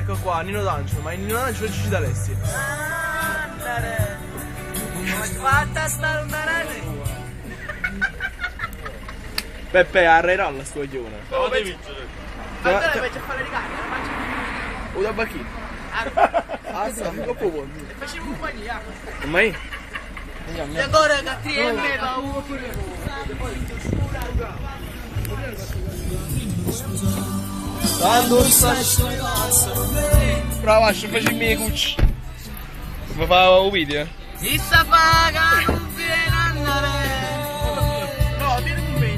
Ecco qua, Nino D'Angelo, ma in Nino D'Angelo ci da Alessi. Andare. Come fatta sta lontana? Peppe, arreirà la sto coglione. Oh, devi allora faccio fare le carte, O da bacchino. Ah, sta, dopo vuoi. facciamo compagnia. Mai? E ancora da 3M va uno pure. Quando prova a facere i miei cucci. Mi fa un video? Si sta pagando non viene a andare. No, vieni con me,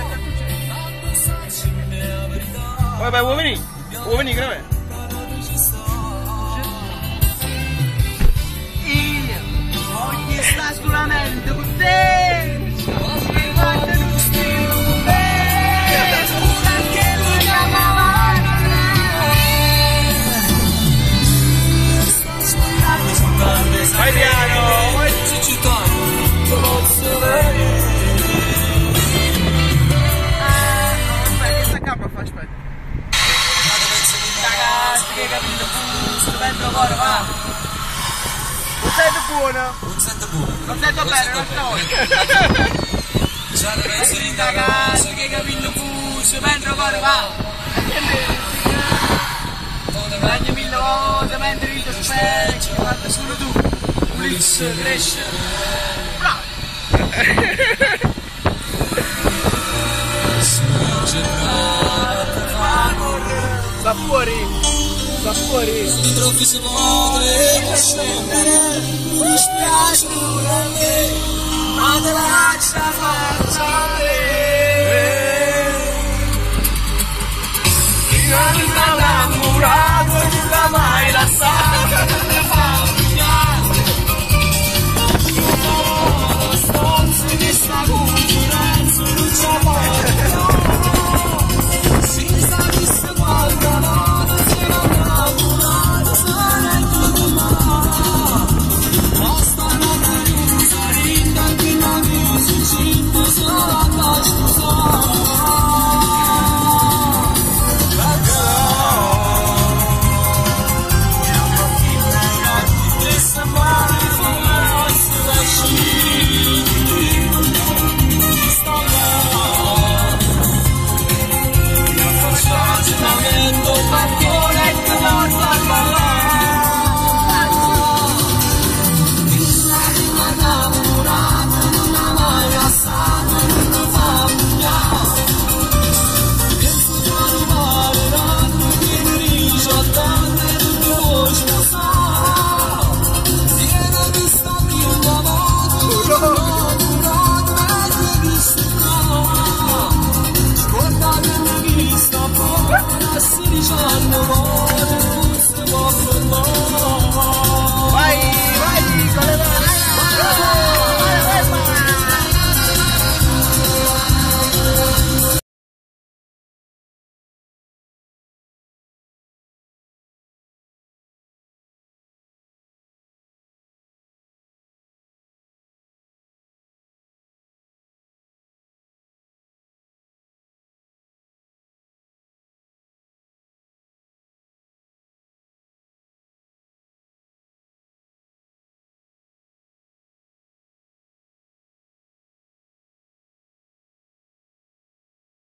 Vai, vuoi venire? Vuoi venire con me? io voglio stare solamente con te. Mi guarda non scrivo con me. Perché lo chiamava. Vai piano! Vai! Aspetta, questa cappa fa, aspetta. Ragazzi, che capito? Stupendo lavoro, va! Un set buono! L'ho detto bene, l'altra volta! Ragazzi, che capito? Stupendo lavoro, va! Guadagna 1000 volte mentre il tuo specchio, guarda solo tu! Ulisse, cresce! Bravo! Sta fuori! Sta fuori! Ti trovi si vuole scendere, mi spiace a me, ma te la lascia fare.